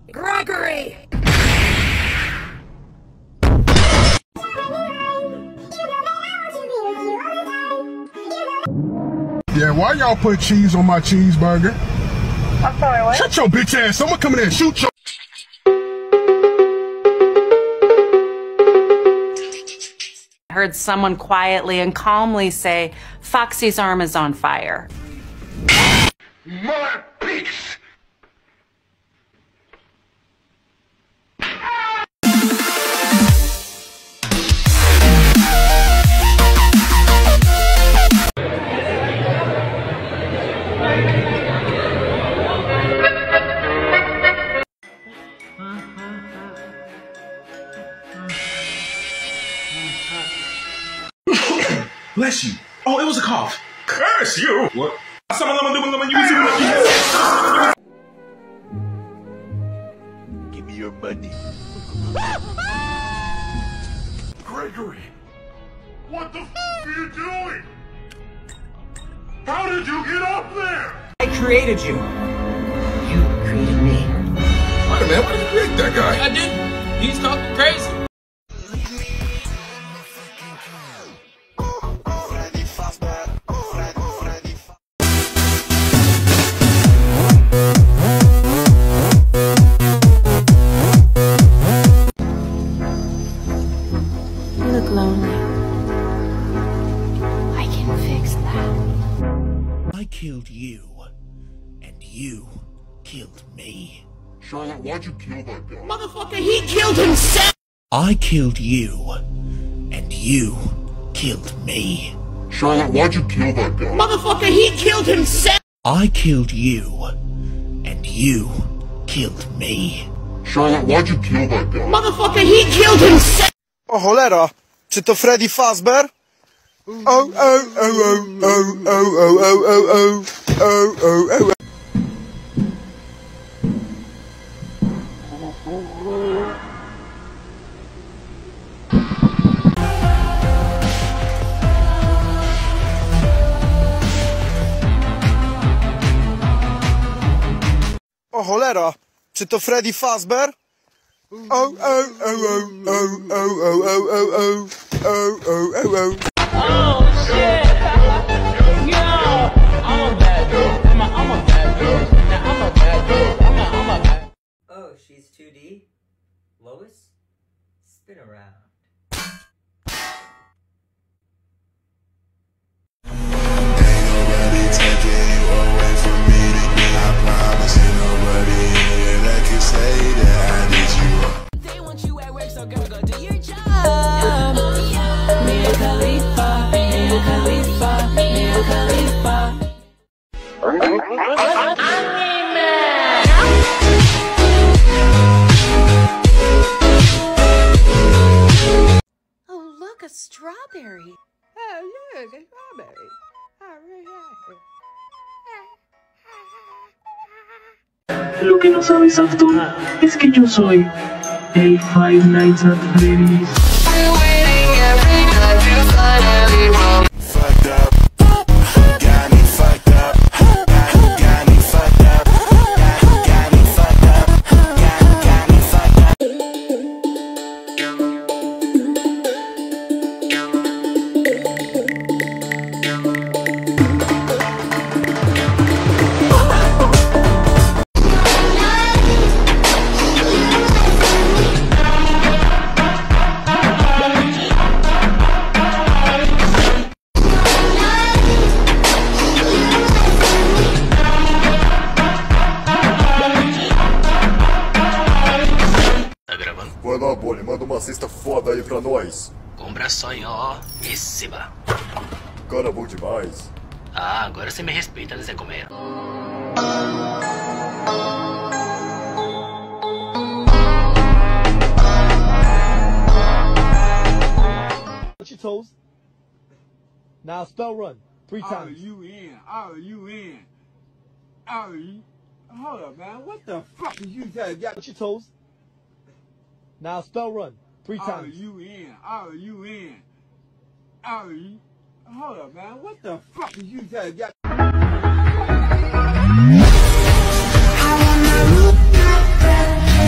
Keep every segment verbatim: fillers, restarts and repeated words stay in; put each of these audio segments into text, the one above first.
Gregory! Yeah, why y'all put cheese on my cheeseburger? I'm sorry, what? Shut your bitch ass. Someone come in there and shoot your... I heard someone quietly and calmly say, Foxy's arm is on fire. My piece! Bless you. Oh, it was a cough. Curse you! What? Give me your money. Gregory! What the f are you doing? How did you get up there? I created you. You created me. Wait a minute, why did you create that guy? I didn't. He's talking crazy. You look lonely. I can fix that. I killed you, and you killed me. Charlotte, why'd you kill that guy? Motherfucker, he killed himself. I killed you, and you killed me. Charlotte, why'd you kill that guy? Motherfucker, he killed himself. I killed you, and you killed me. Charlotte, why'd you kill that guy? Motherfucker, he killed himself. O cholera, czy to Freddy Fazbear? O, o, o, o, o, o, o, o, o, o, o, o. O cholera, czy to Freddy Fazbear? O, o, o, o, o, o, o, o, o, o, o, o, o. Oh shit! Yo, I'm a bad dude. I'm a, I'm a bad dude. Now I'm a bad dude. I'm a, I'm a bad. Oh, she's two D? Lois? Spin around. Oh, look, a strawberry. Oh, look, a strawberry. I really like it. Lo que no sabes, Afton, es que yo soy el Five Nights at Freddy's. Vai lá, Bonnie, manda uma cesta foda aí pra nós. Compra só em ó, receba. Cara bom demais. Ah, agora você me respeita, Zé Comer. Put your toes. Now spell run three times. R U N, R U N, R U. Hold up, man. What the fuck is you saying? Put your toes. Now spell run three times. R U N, R U N, R U. Hold up, man. What the fuck is you saying? I wanna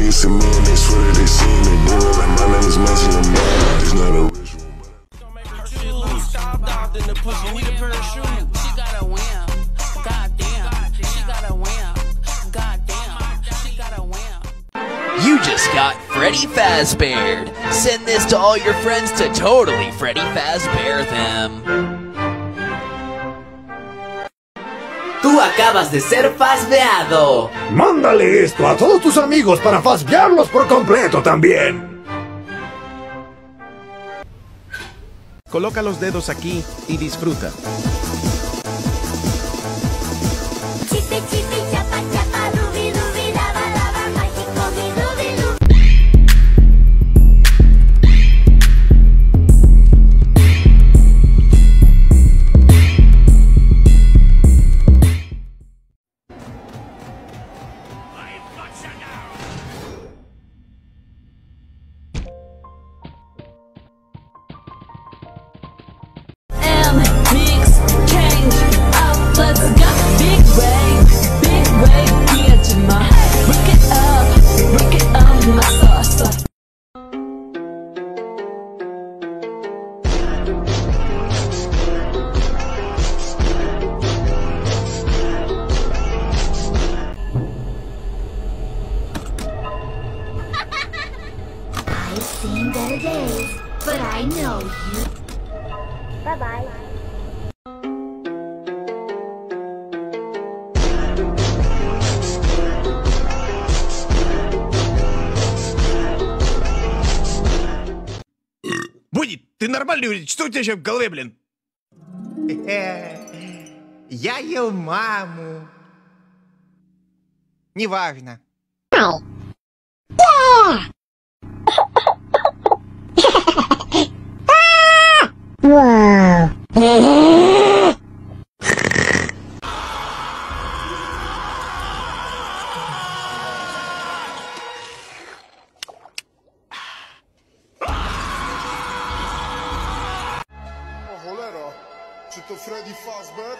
niggas to me and they swear that they seen it. Do it like my name is Magic and Man. It's not a ritual. She got a wham. Goddamn. She got a wham. Goddamn. She got a wham. You just got Freddy Fazbear. Send this to all your friends to totally Freddy Fazbear them. Tú acabas de ser fazbeado. Mándale esto a todos tus amigos para fazbearlos por completo también. Coloca los dedos aquí y disfruta. Chipi, chipi, chapa, chapa, rubi, rubi, lava, lava, mágico, mi, rubi, rubi. I've seen better days, but I know you. Bye-bye. Будит, ты нормальный? Что у тебя сейчас в голове, блин? Я ел маму. Неважно. Cholera, czy to Freddy Fazbear?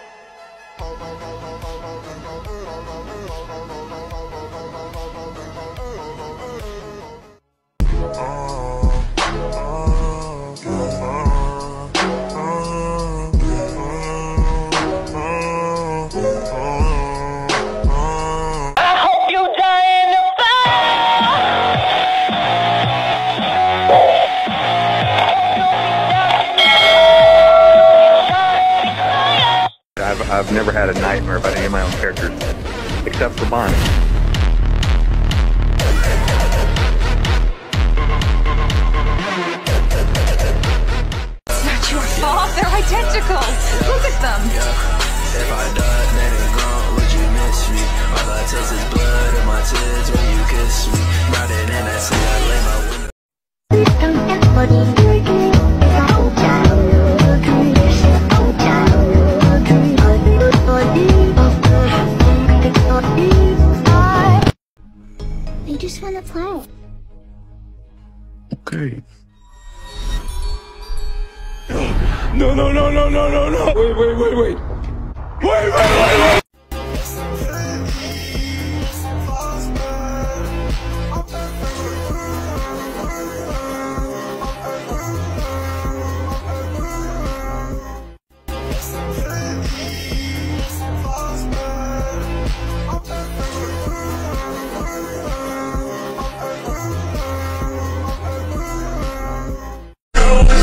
I've, I've never had a nightmare about any of my own characters, except for Bonnie. It's not your fault, they're identical! Look at them! If I died, then it gone, would you miss me? All I taste is blood in my tears when you kiss me. Riding in that sea, I lay my window. I just want to play. Okay. No, no, no, no, no, no, no! Wait, wait, wait, wait! Wait, wait, wait, wait!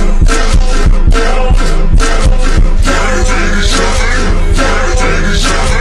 Take it,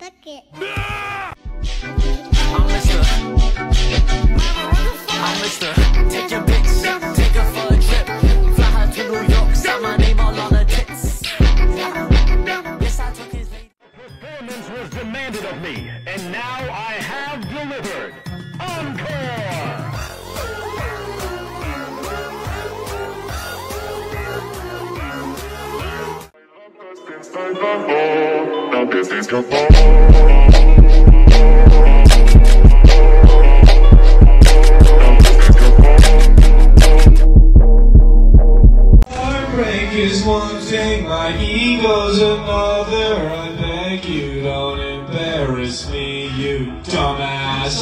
Tuck it. I'm Mister I'm Mister Take your bitch, take her for a trip. Fly her to New York, sign my name all on her tits. Yes, I took his lady. Performance was demanded of me, and now I have delivered. Encore! Now this is your Heartbreak is one thing, my ego's another. I beg you, don't embarrass me, you dumbass.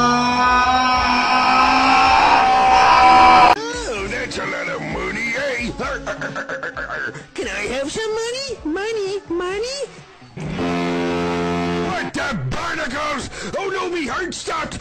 Ah! Oh, that's a lot of money, eh? Can I have some money? Money? Money? What the barnacles? Oh no, me heart stopped!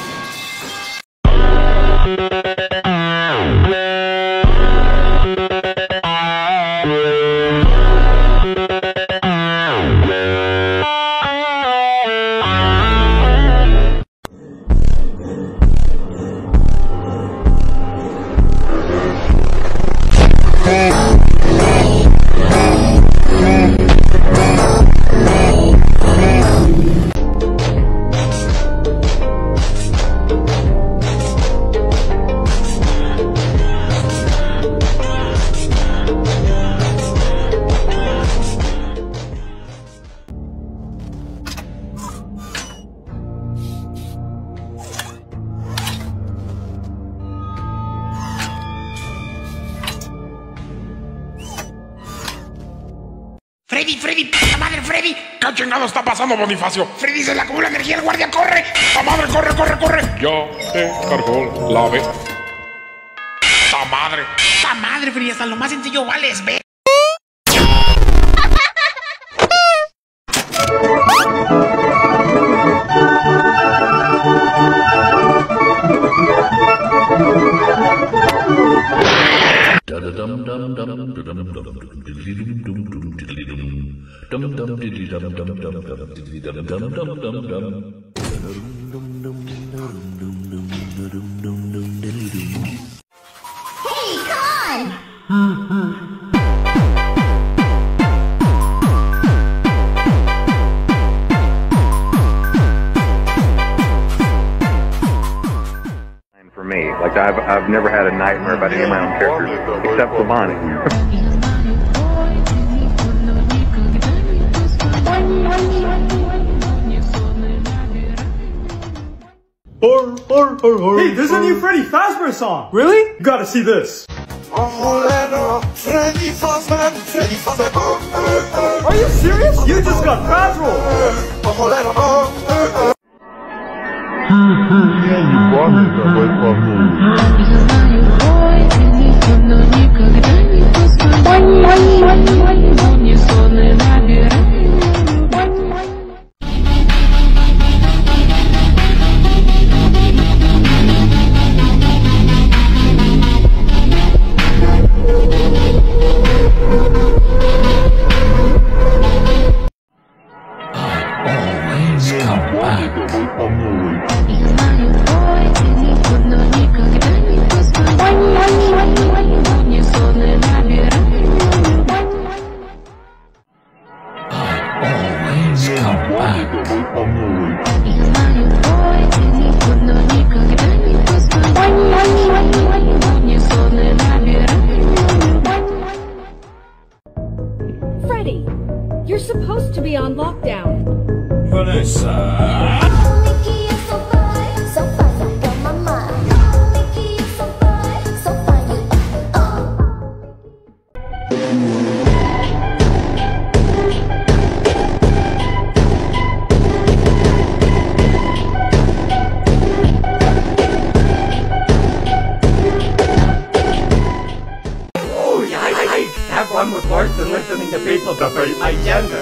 Freddy, Freddy, puta madre, Freddy. ¿Qué chingado está pasando, Bonifacio? Freddy, se le acumula energía, el guardia, corre. ¡La madre, corre, corre, corre! Ya te cargó la ave. ¡Ta madre! ¡Ta madre, Freddy! Hasta lo más sencillo vales, ve. Hey, come on! For me, like I've I've never had a nightmare about any of my own characters except for Bonnie. Hey, there's a new Freddy Fazbear song! Really? You gotta see this. Freddy Fazbear, Freddy Fazbear. Are you serious? You just got Fazroll! Always come back. Always come back. Freddy, you're supposed to be on lockdown. Vanessa. Have one with worse than listening to people debate my gender.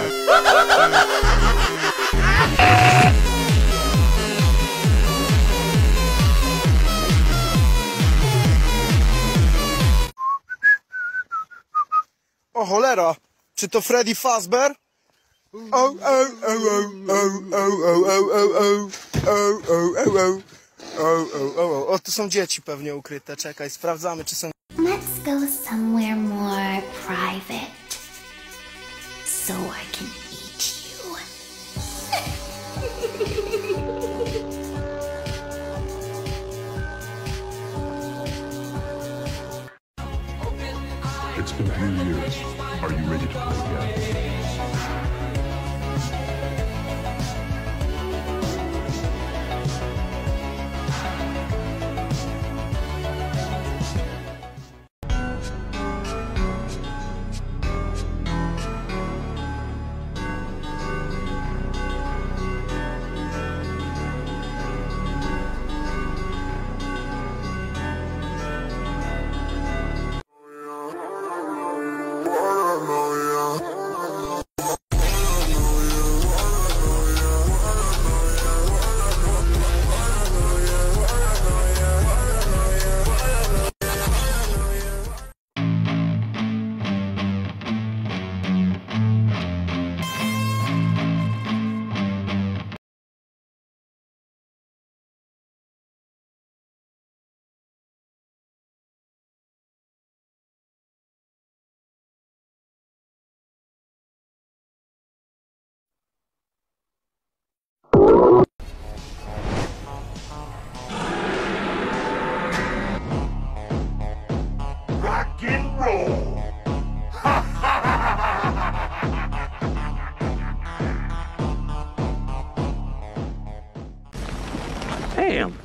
O cholera, czy to Freddy Fazbear? oh, oh, oh, oh, oh, oh, oh, oh, oh, oh, oh, oh, oh, oh, o, tu są dzieci pewnie ukryte, czekaj, sprawdzamy, czy są... Let's go somewhere more private, so I can eat you. It's been a few years. Are you ready to play again? Rock and roll! Damn.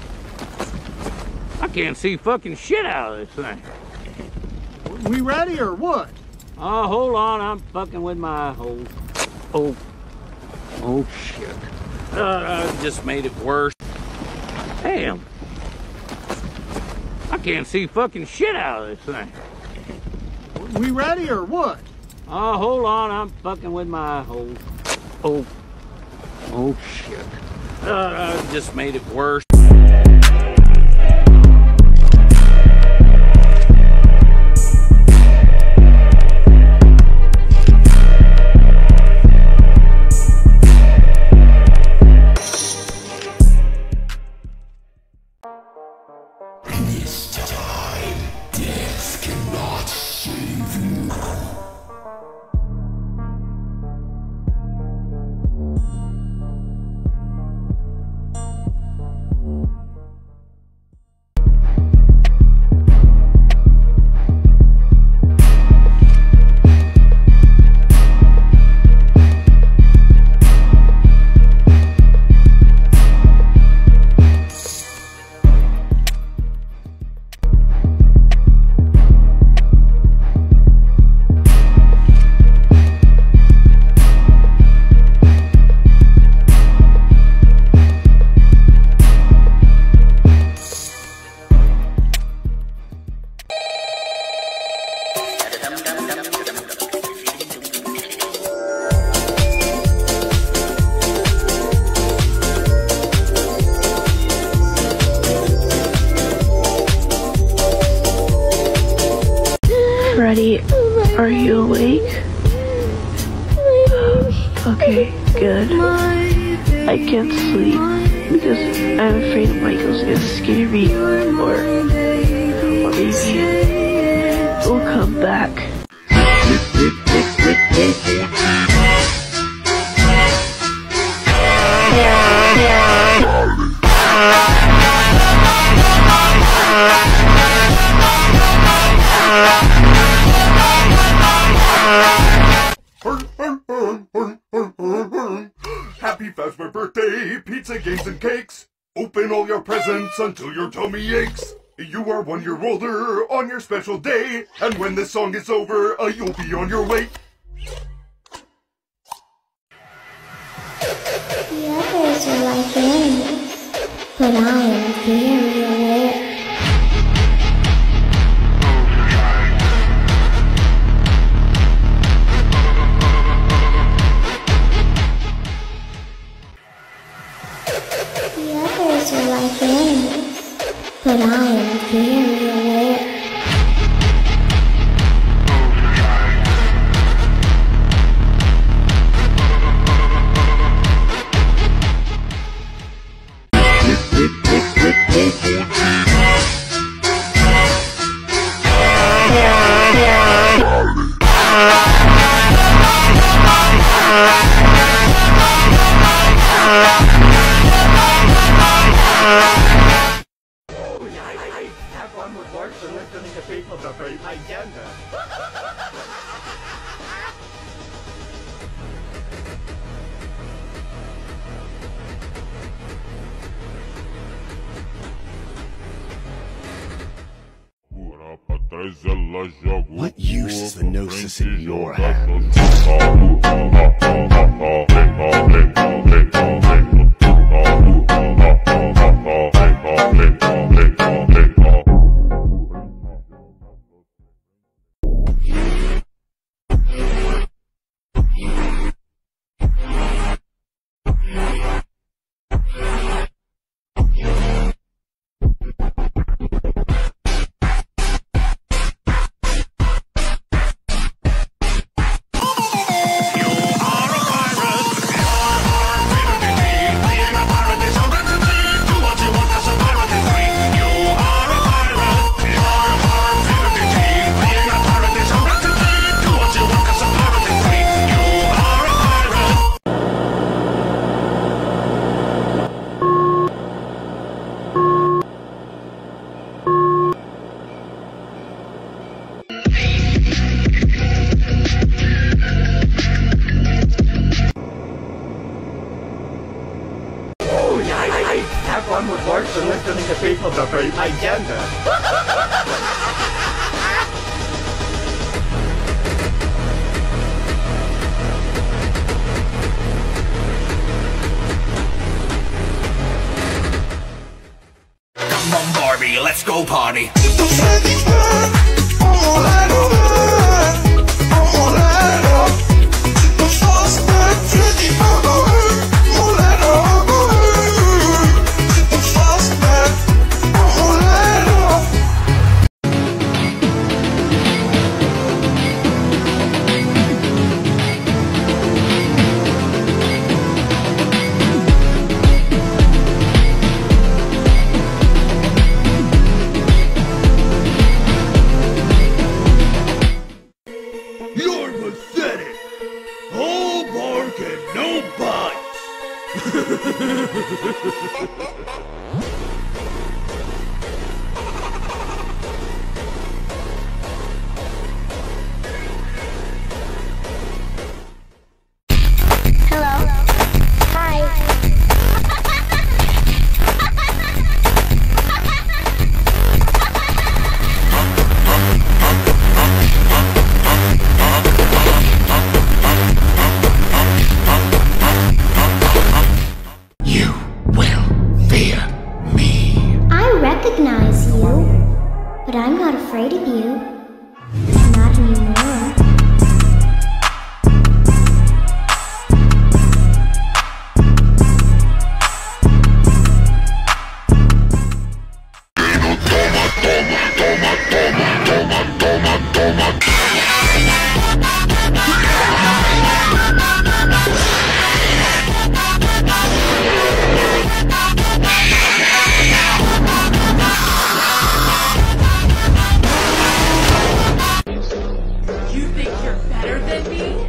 I can't see fucking shit out of this thing. We ready or what? Oh, hold on. I'm fucking with my hole. Oh. Oh, shit. Uh, I just made it worse. Damn. I can't see fucking shit out of this thing. We ready or what? Oh, hold on. I'm fucking with my hole. Oh. Oh, shit. Uh, I just made it worse. Freddy, are you awake? Okay, good. I can't sleep because I'm afraid Michael's gonna scare me, or, or maybe he'll come back. Happy Fazbear birthday, pizza, games, and cakes. Open all your presents until your tummy aches. You are one year older on your special day, and when this song is over, uh, you'll be on your way. The others are like animals, but I am very aware. The others are like animals, but I am very aware. What use is the gnosis in your hands? One would work for listening to people debate my gender. Come on, Barbie, let's go party. You're pathetic! All bark and no bite! Hello. Hi. You will fear me. I recognize you, but I'm not afraid of you. Not anymore. You think you're better than me?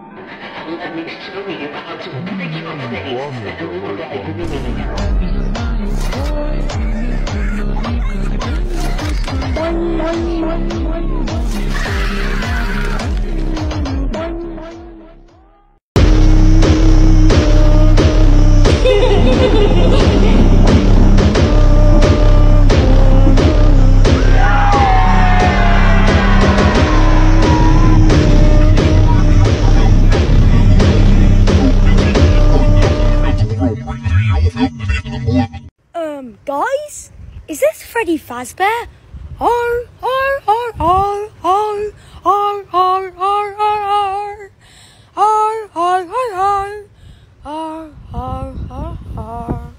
Um, guys? Is this Freddy Fazbear? R, R, R, R, R, R, R, R, R, R, R, R, R, R, R, R, R.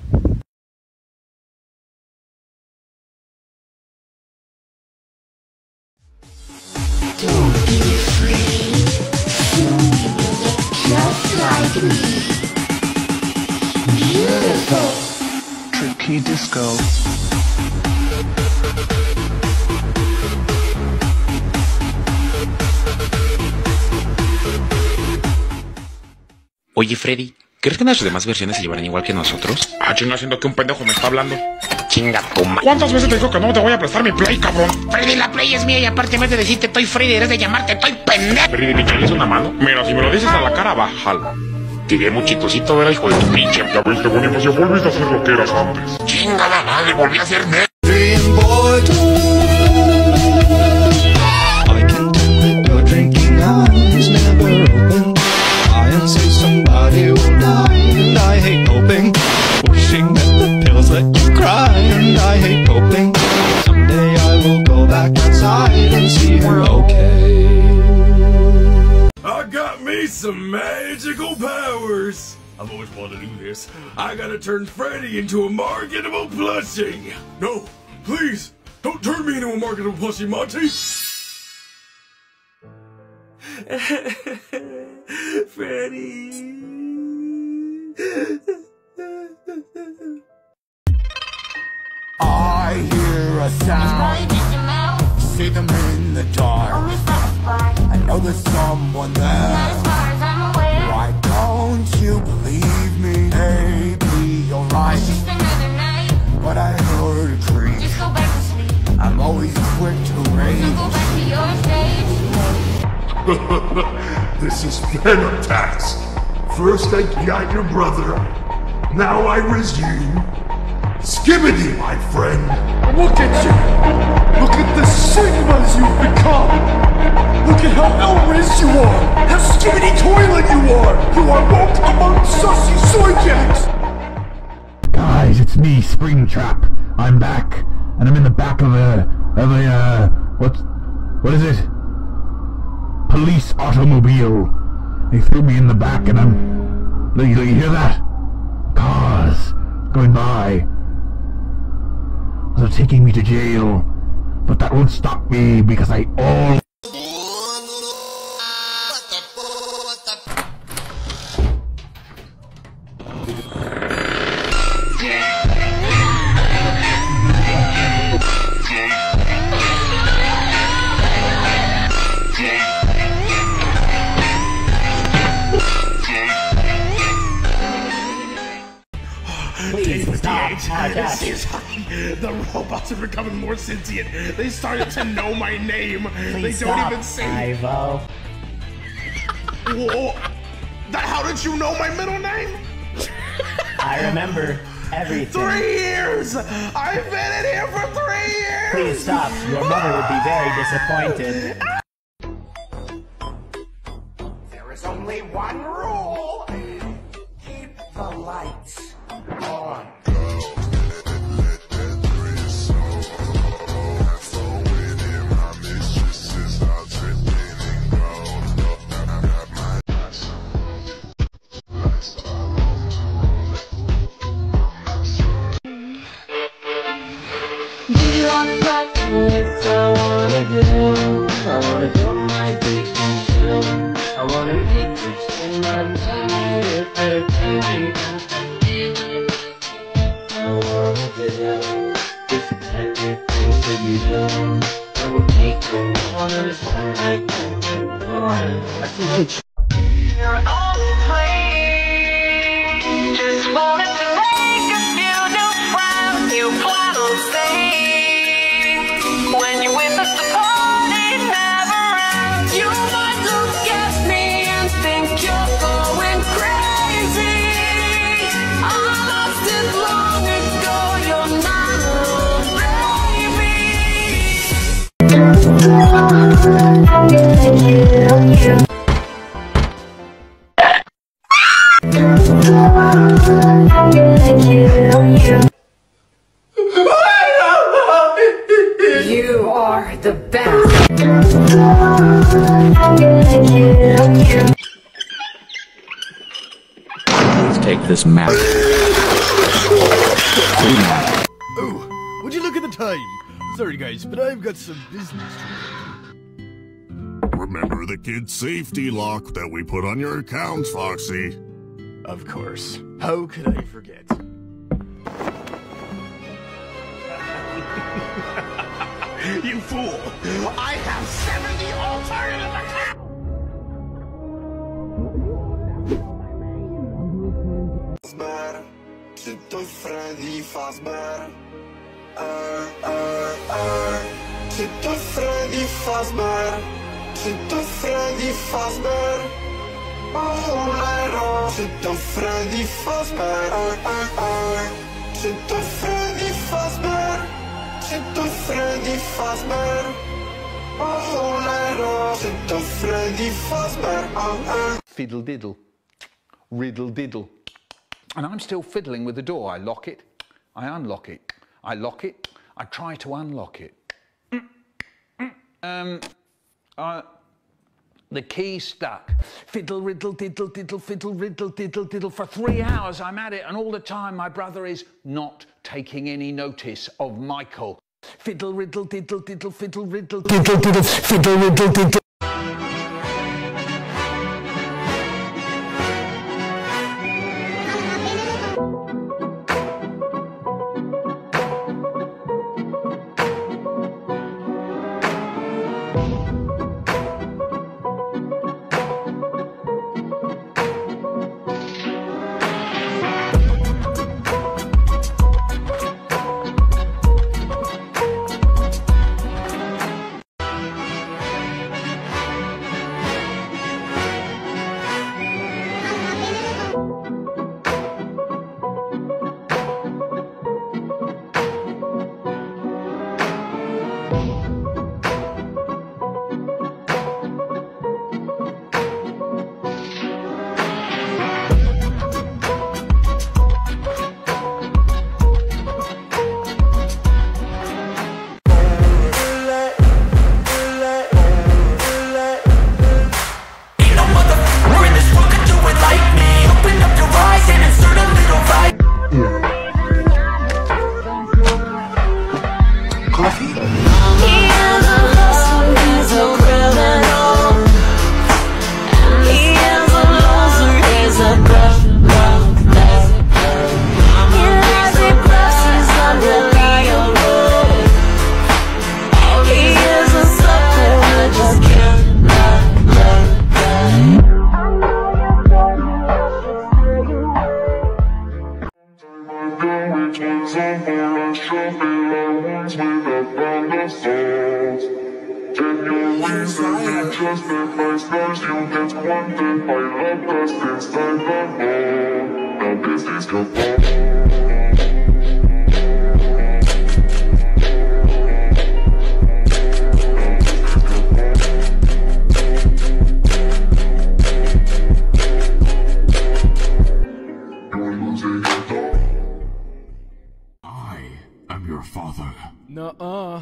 Don't be afraid. Soon you will look just like me. Beautiful. Tricky disco. Oye, Freddy, ¿crees que las demás versiones se llevarán igual que nosotros? Ah, chinga, siendo que un pendejo me está hablando. Chinga tu madre. ¿Cuántas veces te digo que no te voy a prestar mi Play, cabrón? Freddy, la Play es mía y aparte en vez de decirte estoy Freddy, eres de llamarte estoy pendejo. Freddy, ¿me echas una mano? Mira, si me lo dices a la cara, bájala. Tiré muy chistosito, ¿verdad, hijo de tu pinche? Ya viste, Bonifacio, volviste a hacer lo que eras antes. Chingada madre, volví a ser negro. some magical powers. I've always wanted to do this. I gotta turn Freddy into a marketable plushie. No, please, don't turn me into a marketable plushie, Monty. Freddy. I hear a sound. See them in the dark. I know there's someone there. Why don't you believe me? Maybe you're right. But I heard a creak. I'm always quick to rage. This is Venom Tax. First I got your brother. Now I resume. Skibbity, my friend. Look at you! Look at the Sigmas you've become! Look at how Elriz you are! How skibbity toilet you are! You are woke among sussy soyjacks! Guys, it's me, Springtrap. I'm back, and I'm in the back of a... of a, uh... what... what is it? Police automobile. They threw me in the back, and I'm... Look, look, you hear that? Cars going by. They're taking me to jail, but that won't stop me because I all. Please stop. The robots are becoming more sentient. They started to know my name. Please they stop, don't even say. Ivo. Whoa. That, how did you know my middle name? I remember everything. Three years! I've been in here for three years! Please stop. Your mother would be very disappointed. There is only one rule. Keep the lights on. I wanna do, I wanna do my big show. I wanna make this in my time. I wanna do this everything to be done. I will make them wanna sound like I can hit you. You're on the plane. Just wanted to make a few new friends. You plan on staying. When you're with us, the party never ends. You might look at me and think you're going crazy. I lost it long ago, you're not alone, You are the best. Let's take this map. Oh, would you look at the time? Sorry guys, but I've got some business to do. Remember the kid safety lock that we put on your accounts, Foxy? Of course. How could I forget? You fool! I have seventy alternative accounts! C'est un Freddy Fazbear. Uh, uh, uh. C'est un Freddy Fazbear. C'est un Freddy Fazbear. Oh là là. C'est un Freddy Fazbear. Uh, uh, uh. C'est un Freddy Fazbear. C'est un Freddy Fazbear. Oh là là. C'est un Freddy Fazbear. Uh, uh. Fiddle diddle. Riddle diddle. And I'm still fiddling with the door. I lock it, I unlock it, I lock it, I try to unlock it. Um, I, The key stuck. Fiddle, riddle, diddle, diddle, fiddle, riddle, diddle, diddle. For three hours I'm at it, and all the time my brother is not taking any notice of Michael. Fiddle, riddle, diddle, diddle, fiddle, riddle, diddle, diddle, fiddle, riddle, diddle. Nuh-uh.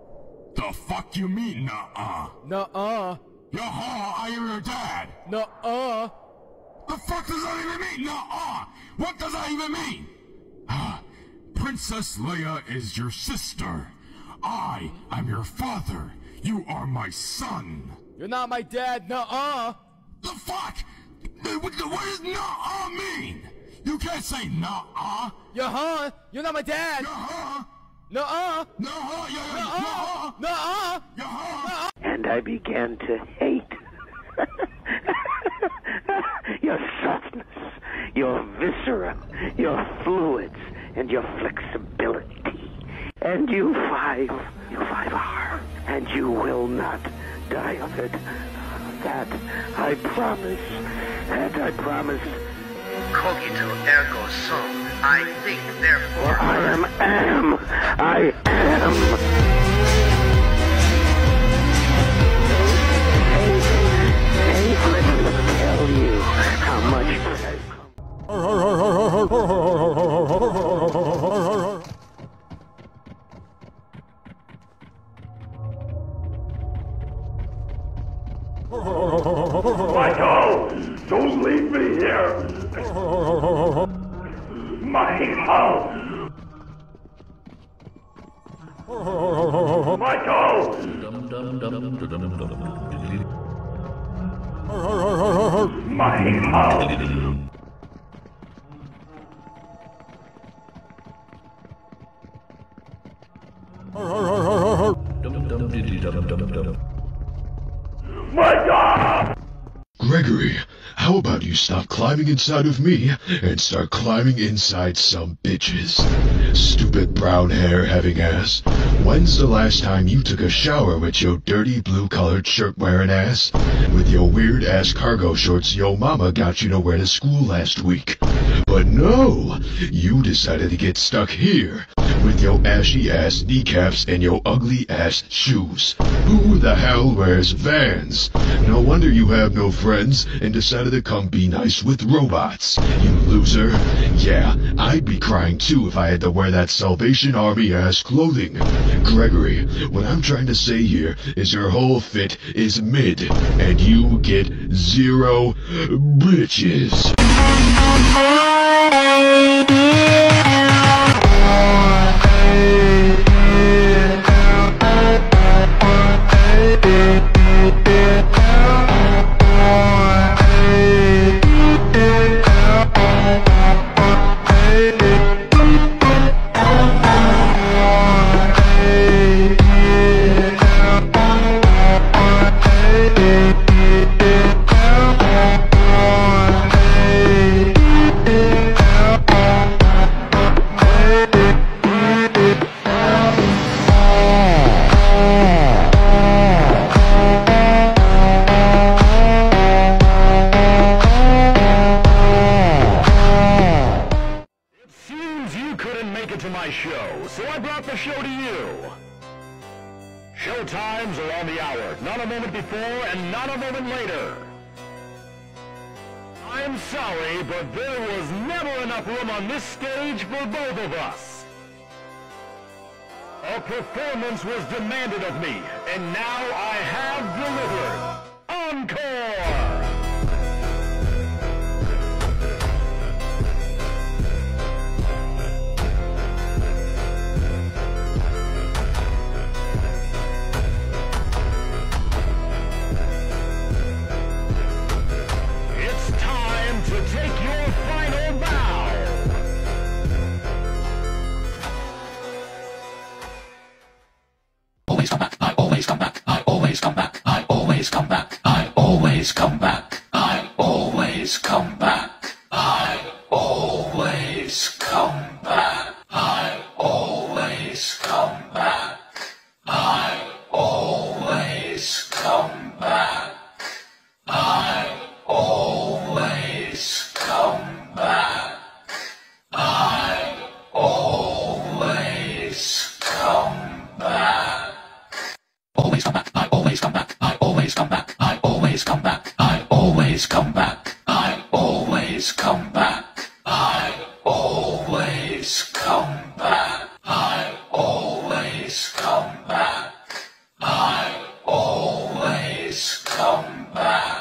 The fuck you mean, nuh-uh? Nuh-uh. Nuh-uh, I am your dad. Nuh-uh. The fuck does that even mean, nuh-uh? What does that even mean? Princess Leia is your sister. I am your father. You are my son. You're not my dad, nuh-uh. The fuck? What does nuh-uh mean? You can't say nuh-uh. Yuh-huh. You're not my dad. Yuh-huh. Nuh-uh. Nuh-uh. Nuh-uh. Nuh-uh. Nuh-uh. And I began to hate your softness, your viscera, your fluids, and your flexibility. And you five, you five are, and you will not die of it. That I promise, and I promise. Cogito ergo sum. I think, therefore I am, am, I am. Hey, let me tell you how much Michael, don't leave me here. Michael! Michael! Michael! Michael! Gregory, how about you stop climbing inside of me and start climbing inside some bitches? Stupid brown hair having ass. When's the last time you took a shower with your dirty blue colored shirt wearing ass? With your weird ass cargo shorts yo mama got you to wear to school last week. But no, you decided to get stuck here with your ashy ass kneecaps and your ugly ass shoes. Who the hell wears Vans? No wonder you have no friends and decided to come be nice with robots. You loser. Yeah, I'd be crying too if I had to wear that Salvation Army ass clothing. Gregory, what I'm trying to say here is your whole fit is mid, and you get zero bitches. Showtimes are on the hour, not a moment before and not a moment later. I'm sorry, but there was never enough room on this stage for both of us. A performance was demanded of me, and now I have delivered. Encore! Come back, I always come back, I always come back, I always come back, I always come back, I always come back, I always come back, I always come back, I always come back, I always come back. Always come back, I always come back, I always come back, I always come back, I always come back, I always come back, I always come back, I always come back, I always come back.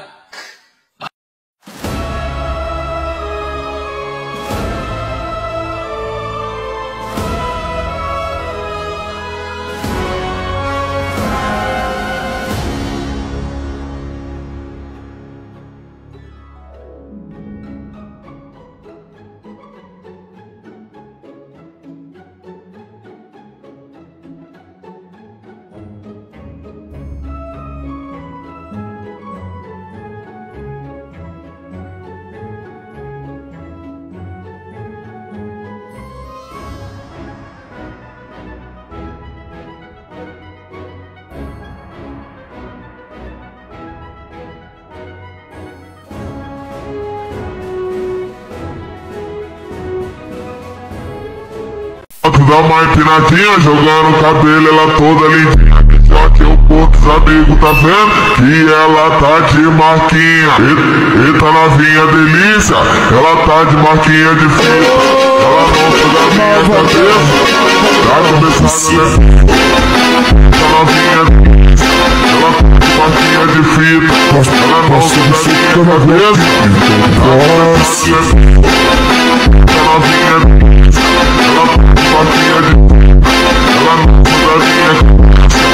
Da mãe Pinatinha jogando o cabelo, ela toda lindinha. Só que o poucos amigos tá vendo que ela tá de marquinha. E, eita novinha delícia, ela tá de marquinha de fita. Ela não suga a minha cabeça, tá começando a levar. Eita novinha delícia, ela tá de marquinha de fita. Ela não suga a minha cabeça, tá começando a levar. Eita novinha delícia, ela tá de marquinha de fita. Ela não suga a minha cabeça.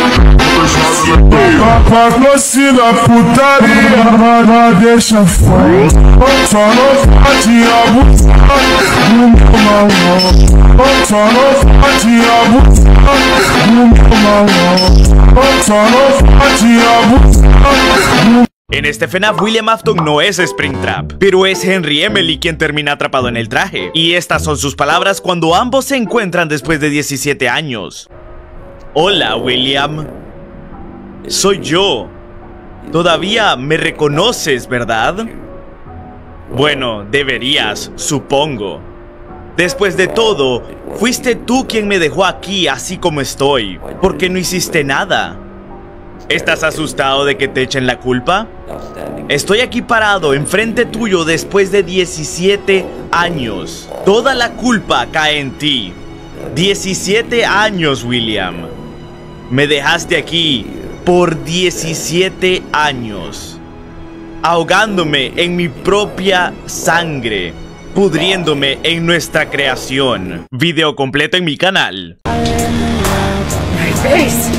Patrocina putaria, mas deixa fora. Só não pode abusar do meu malão. Só não pode abusar do meu malão. Só não pode abusar do... En este F NAF, William Afton no es Springtrap, pero es Henry Emily quien termina atrapado en el traje. Y estas son sus palabras cuando ambos se encuentran después de diecisiete años. Hola, William. Soy yo. Todavía me reconoces, ¿verdad? Bueno, deberías, supongo. Después de todo, fuiste tú quien me dejó aquí así como estoy, porque no hiciste nada. ¿Estás asustado de que te echen la culpa? Estoy aquí parado enfrente tuyo después de diecisiete años. Toda la culpa cae en ti. diecisiete años, William. Me dejaste aquí por diecisiete años, ahogándome en mi propia sangre, pudriéndome en nuestra creación. Video completo en mi canal. My face!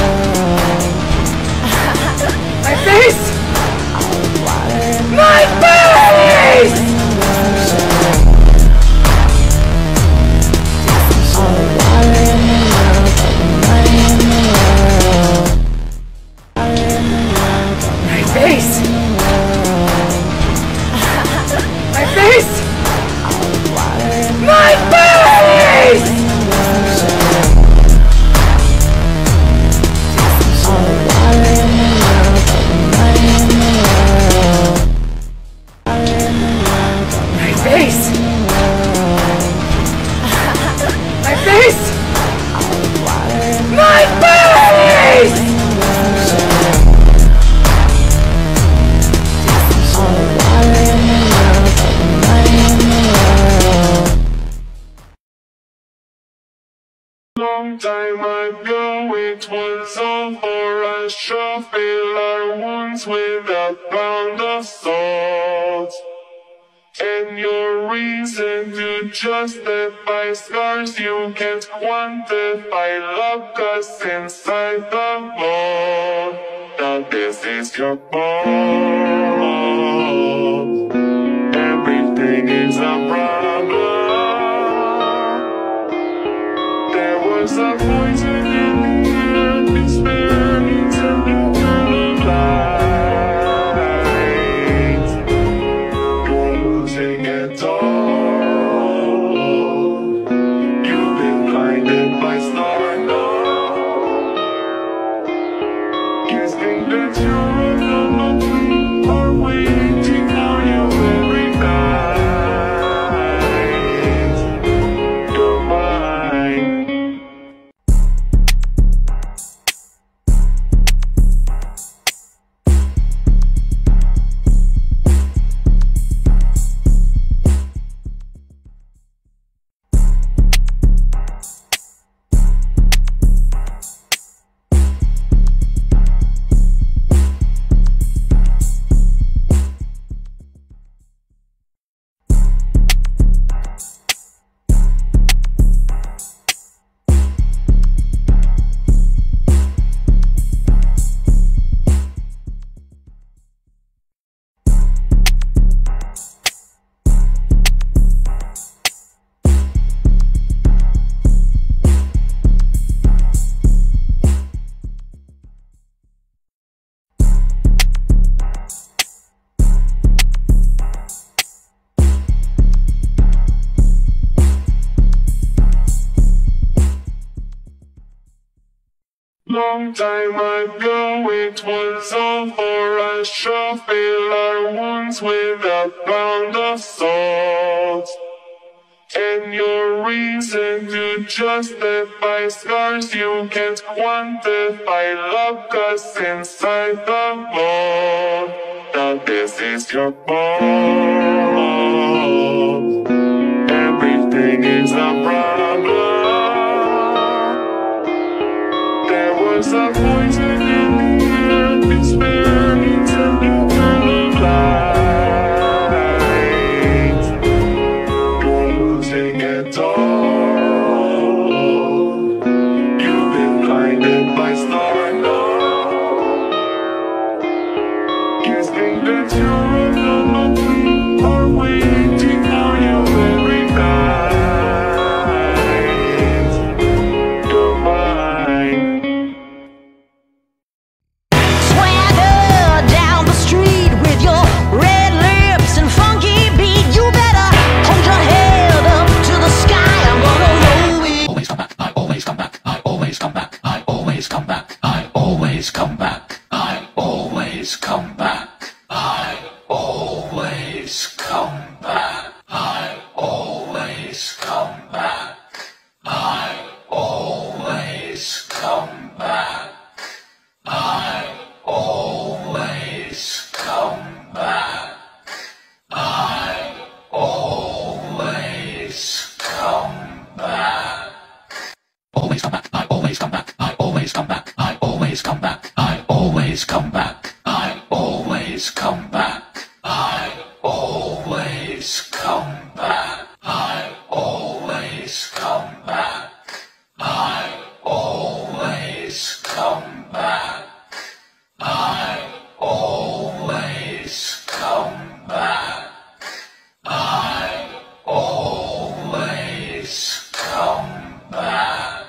My face! My face! My face! My face! My face! My face! My face! My face! Long time ago it was all for us to fill our wounds with a pound of salt. And your reason to justify scars you can't quantify love, 'cause inside the vault, now this is your fault. Everything is a problem. There was a voice in the air, despair needs an eternal light. You're losing it all. You've been blinded by stardom. You think that you're alone, are waiting for you every night. You're mine. Long time ago it was all for us to fill our wounds with a pound of salt. And your reason to justify scars you can't quantify love, 'cause inside the vault, now this is your fault. Everything is a problem. There was a voice in the air, despair needs an eternal light. You're losing it all. You've been blinded by stardom. You think that you're alone, are always come back. Always come back. I always come back. I always come back. I always come back. I always come back. I always come back. I always come back. I always come back. I always come back. I always come back. I always come back.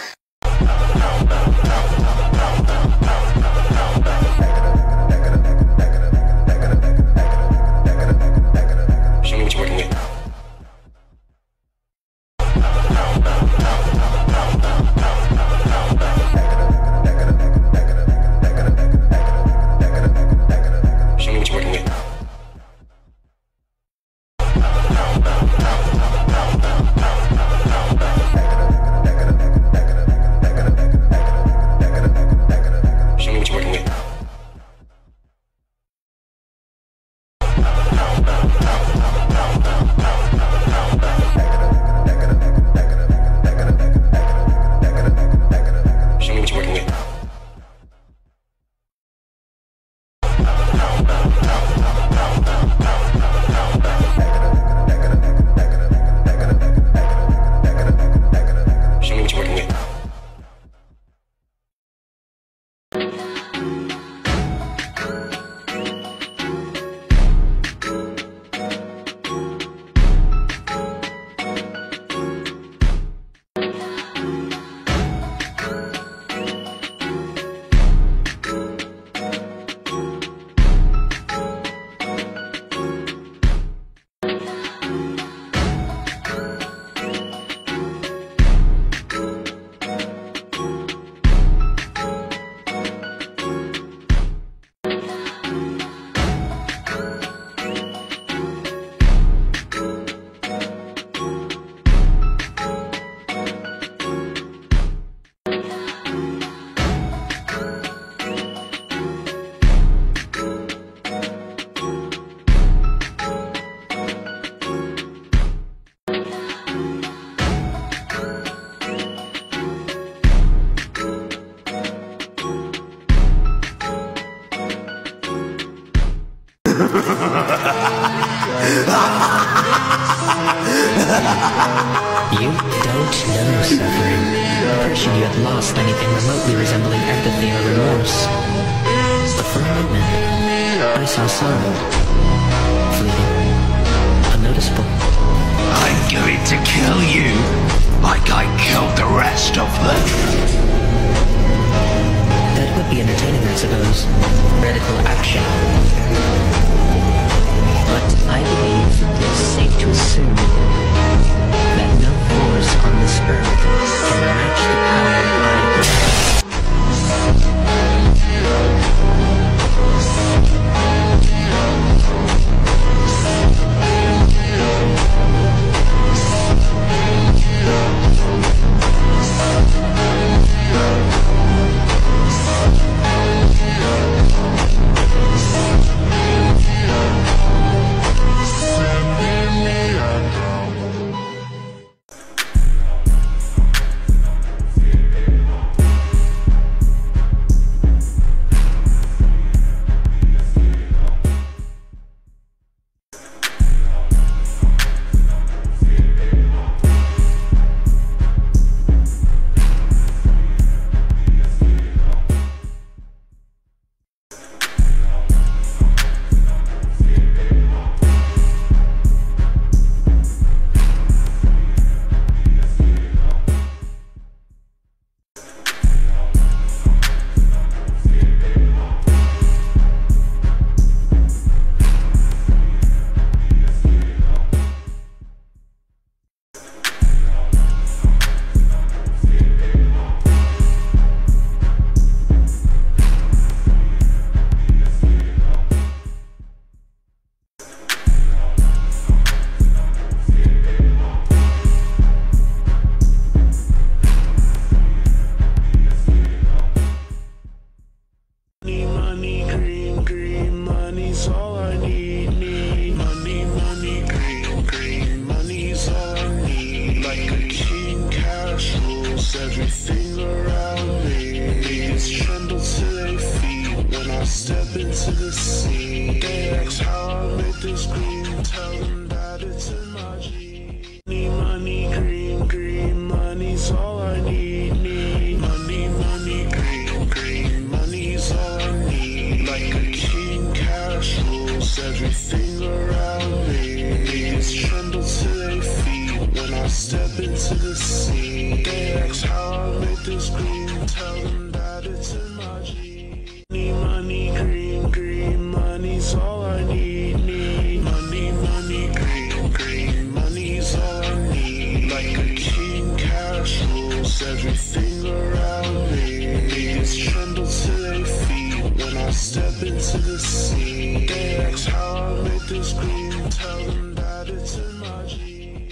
Show me what you're working with. Show me what you're working with. Show me what you're working with. Show me what you're working with. Show me what you're working with. You don't know suffering. Impression you had lost anything remotely resembling empathy or remorse. But for a moment, I saw sorrow. Fleeting. Unnoticeable. I'm going to kill you, like I killed the rest of them. That would be entertaining, I suppose. Radical action. But I believe it's safe to assume that no force on this earth can match the power I possess. tell them that it's in my genes. Money, green, green, money's all I need, need. Money, money, green, green, money's all I need. Like a king, cash rules everything around me. Niggas tremble to their feet when I step into the scene. They ask how I make this green, tell them that it's in my genes. Money, green, green, money's all I need, need. Money, money, green, green, money's all I need. Like a king, cash rules everything around me. Niggas tremble to their feet when I step into the scene. They ask how I make this green, tell them that it's in my genes.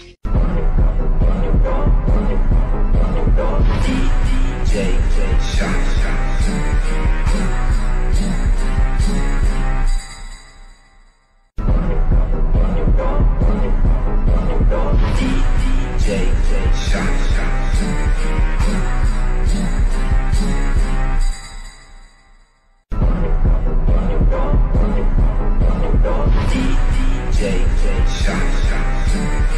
D J Shot, shot, D J Shot, shot. D J Shot, shot.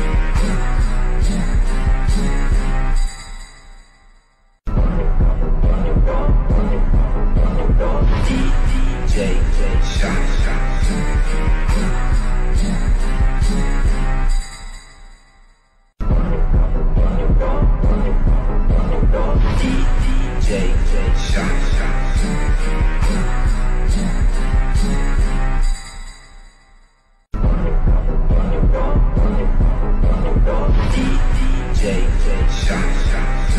D J Shot, shot. D J Shot, shot. D J Shot, shot.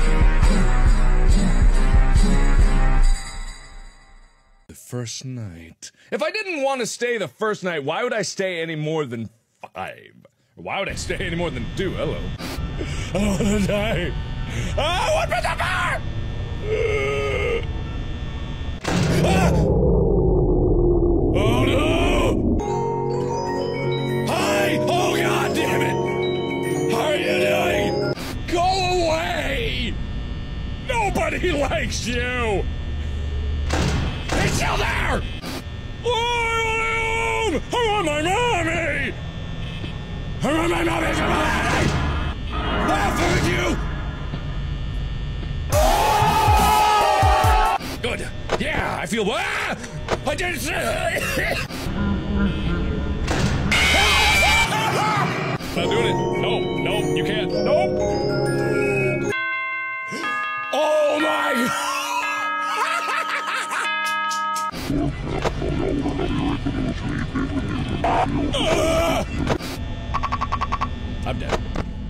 The first night. If I didn't want to stay the first night, why would I stay any more than five? Why would I stay any more than two? Hello. I don't want to die. I want to die! Ah! Oh no! Hi! Oh god damn it! How are you doing? Go away! Nobody likes you! He's still there! Oh, I want home! I want my mommy! I want my mommy! Come on! I'll find you! Good. Yeah, I feel. Ah! I did it! Not doing it. No, no, you can't. Nope. Oh my! uh, I'm dead.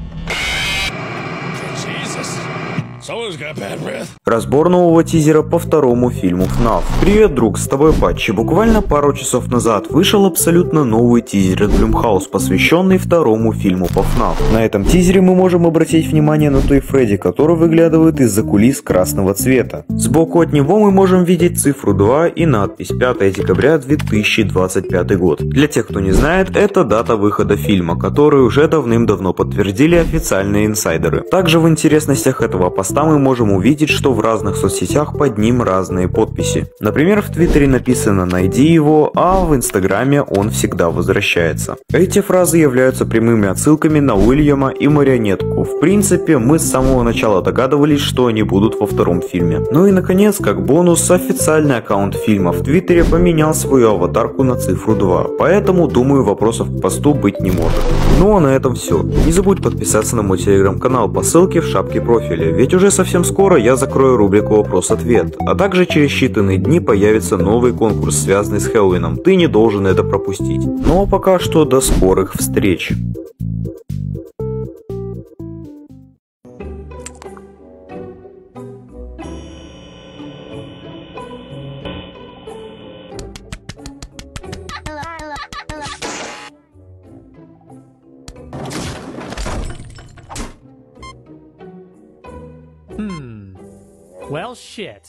Jesus. Someone's got bad breath. Разбор нового тизера по второму фильму эф нав. Привет, друг, с тобой Патчи. Буквально пару часов назад вышел абсолютно новый тизер от Blumhouse, посвященный второму фильму по эф нав. На этом тизере мы можем обратить внимание на той Фредди, который выглядывает из-за кулис красного цвета. Сбоку от него мы можем видеть цифру два и надпись пятое декабря две тысячи двадцать пятый год. Для тех, кто не знает, это дата выхода фильма, которую уже давным-давно подтвердили официальные инсайдеры. Также в интересностях этого поста мы можем увидеть, что в разных соцсетях под ним разные подписи. Например, в Твиттере написано «Найди его», а в Инстаграме он всегда возвращается. Эти фразы являются прямыми отсылками на Уильяма и марионетку. В принципе, мы с самого начала догадывались, что они будут во втором фильме. Ну и наконец, как бонус, официальный аккаунт фильма в Твиттере поменял свою аватарку на цифру два, поэтому, думаю, вопросов к посту быть не может. Ну а на этом все. Не забудь подписаться на мой телеграм-канал по ссылке в шапке профиля, ведь уже совсем скоро я закрою рубрику «Вопрос-ответ», а также через считанные дни появится новый конкурс, связанный с Хэллоуином. Ты не должен это пропустить. Ну а пока что до скорых встреч. Hmm. Well, shit.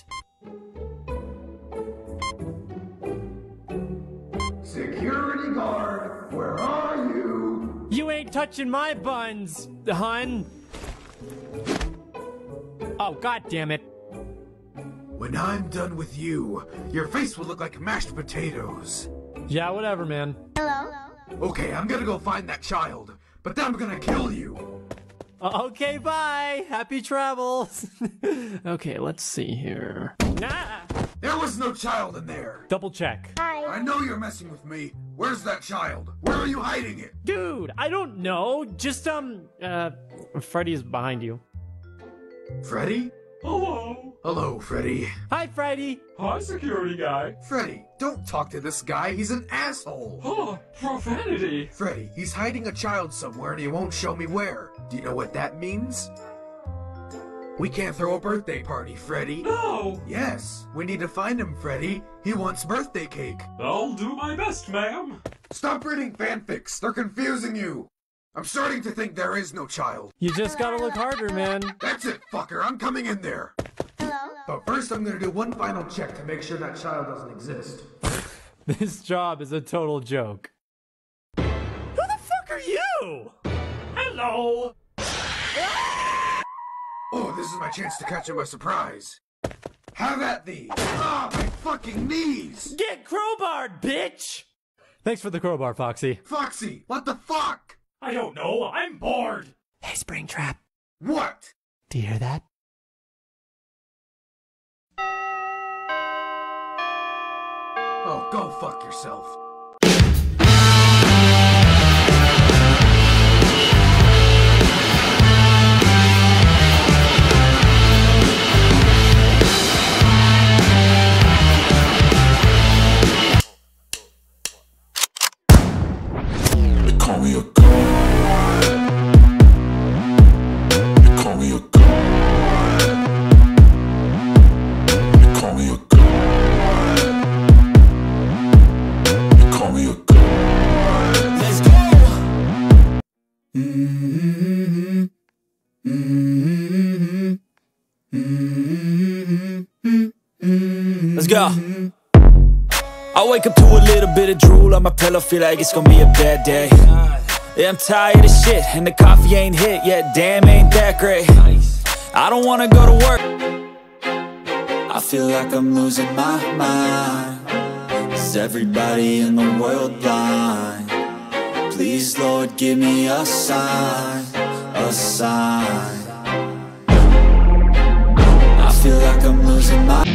Security guard, where are you? You ain't touching my buns, hun. Oh, god damn it. When I'm done with you, your face will look like mashed potatoes. Yeah, whatever, man. Hello? Okay, I'm gonna go find that child, but then I'm gonna kill you. Okay, bye. Happy travels. Okay, let's see here. Nah. There was no child in there. Double check. Hi. I know you're messing with me. Where's that child? Where are you hiding it? Dude, I don't know. Just, um, uh, Freddy's behind you. Freddy? Hello. Hello, Freddy. Hi, Freddy. Hi, security guy. Freddy, don't talk to this guy. He's an asshole. Huh, profanity. Freddy, he's hiding a child somewhere and he won't show me where. Do you know what that means? We can't throw a birthday party, Freddy. No. Yes, we need to find him, Freddy. He wants birthday cake. I'll do my best, ma'am. Stop reading fanfics. They're confusing you. I'm starting to think there is no child. You just gotta look harder, man. That's it, fucker. I'm coming in there. Hello? But first, I'm gonna do one final check to make sure that child doesn't exist. This job is a total joke. Who the fuck are you? Hello. Oh, this is my chance to catch him by surprise. Have at thee. Ah, my fucking knees. Get crowbarred, bitch! Thanks for the crowbar, Foxy. Foxy, what the fuck? I don't know. I'm bored. Hey, Springtrap. What? Do you hear that? Oh, go fuck yourself. They call me a god. They call me a god. They call me a god. They call me a god. Let's go. Mm-hmm. Mm-hmm. Mm-hmm. Let's go. I wake up to a little bit of drool on my pillow, feel like it's gonna be a bad day. Yeah, I'm tired of shit, and the coffee ain't hit yet, damn, ain't that great. I don't wanna go to work. I feel like I'm losing my mind. Is everybody in the world blind? Please, Lord, give me a sign, a sign. I feel like I'm losing my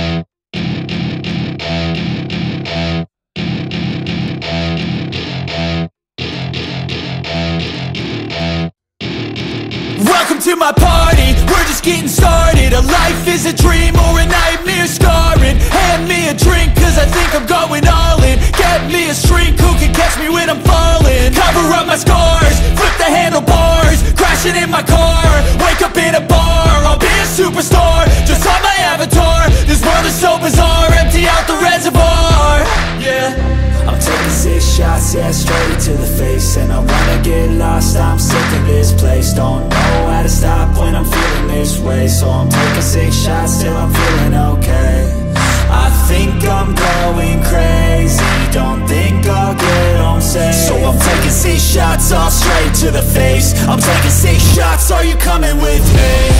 Welcome to my party, we're just getting started. A life is a dream or a nightmare scarring. Hand me a drink cause I think I'm going all in. Get me a shrink who can catch me when I'm falling. Cover up my scars, flip the handlebars. Crashing in my car, wake up in a bar. I'll be a superstar, just on my avatar. This world is so bizarre, empty out the reservoir. Yeah, I'm taking six shots, yeah, straight to the face. And I wanna get lost, I'm sick of this place. Don't know how to stop when I'm feeling this way. So I'm taking six shots till I'm feeling okay. I think I'm going crazy, don't think I'll get home safe. So I'm taking six shots all straight to the face. I'm taking six shots, are you coming with me?